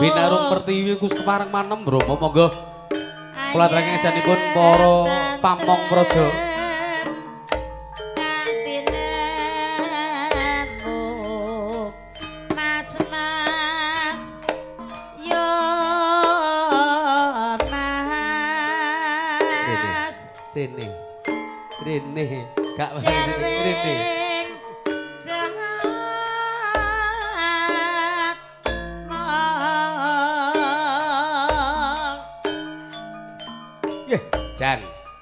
Winarung Pertiwi Kus Kepareng Manem Bromo monggo kula aturake ejanipun para pamong praja. Rene gak rene Jan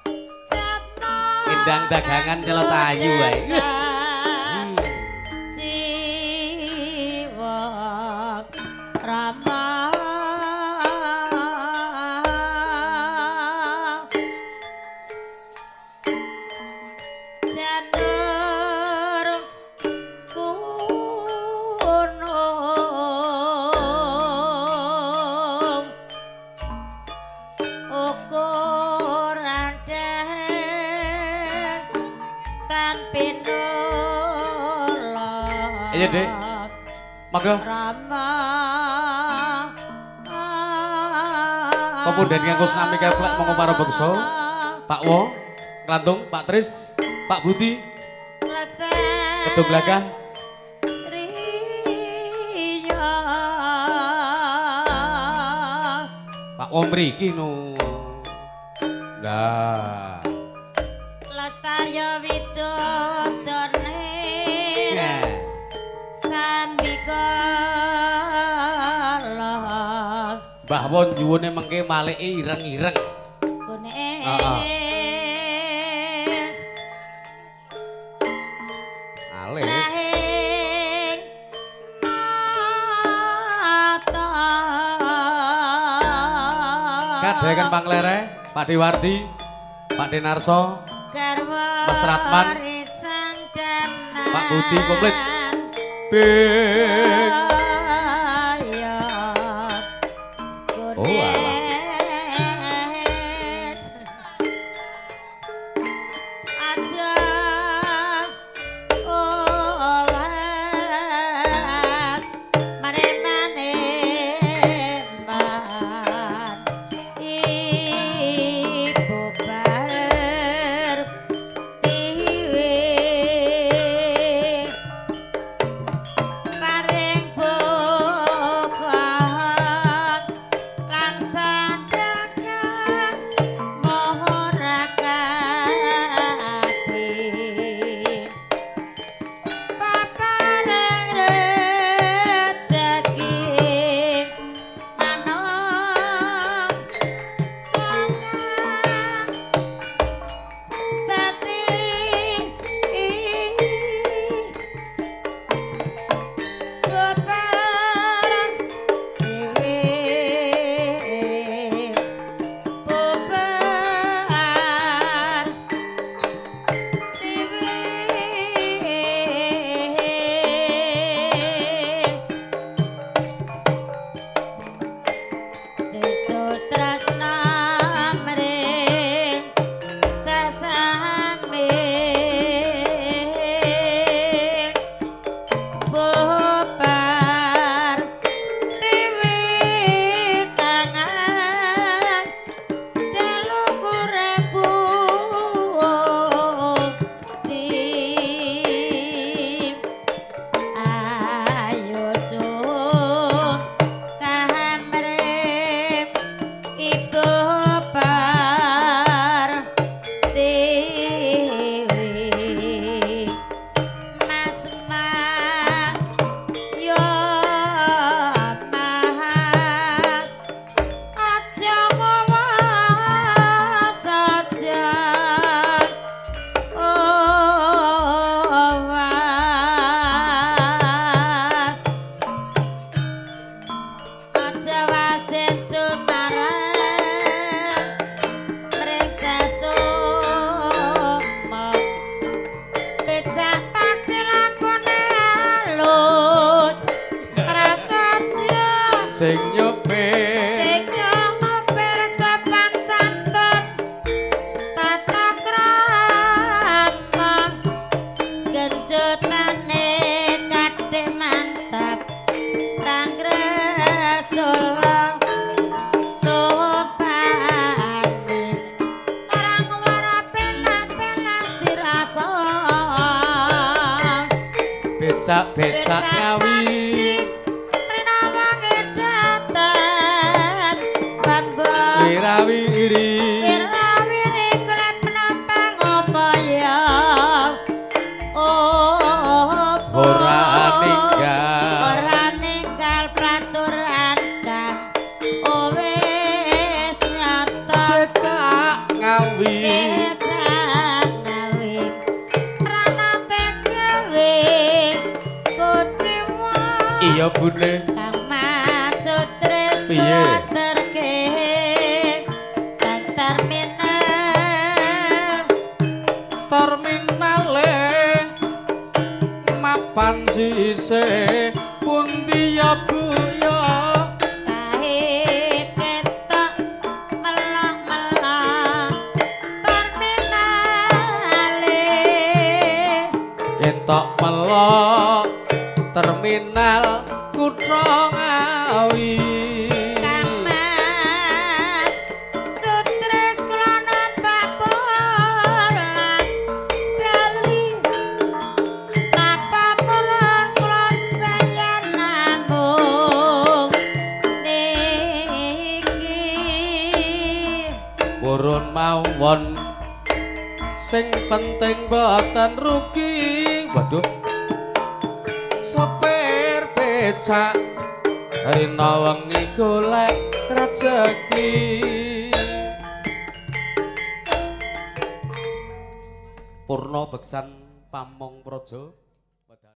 Endang dagangan celot ayu wae jiwa rama janur gunung ukur Iya Dek, maka kemudian nganggo nami keplek monggo para beksa Pak Wo, Klantung, Pak Tris, Pak Budi Kedung Blagah Pak Wo mriki no lah Lestarya Widodone Sambikala Mbah Won nyuwune mengke malike ireng-ireng Kunis alis Rahing mata Kadhaken Panglere Pak Dewardi Pak Denarso Mas Ratman Pak Budi komplit Bing Oh alah sing nyopir sopan santun tata krama genjotane kadhe mantap rang resul becak ngawi rina wangi daten bambu wirawiri wirawiri golek penampang apa ya ora ninggal peraturan kang wis nyata becak ngawi iya bune kang maksud tris piye terke kang terminale mapan sise pundi ya bu ya kae ketok melok-melok terminale ketok melok terminal Kutha Ngawi Kang Mas Sutris kula nampak bolan kali napa purun kula bayar nambung niki purun mawon sing penting boten rugi waduh sopir becak rina wengi golek rejeki Purna Beksan Pamong Praja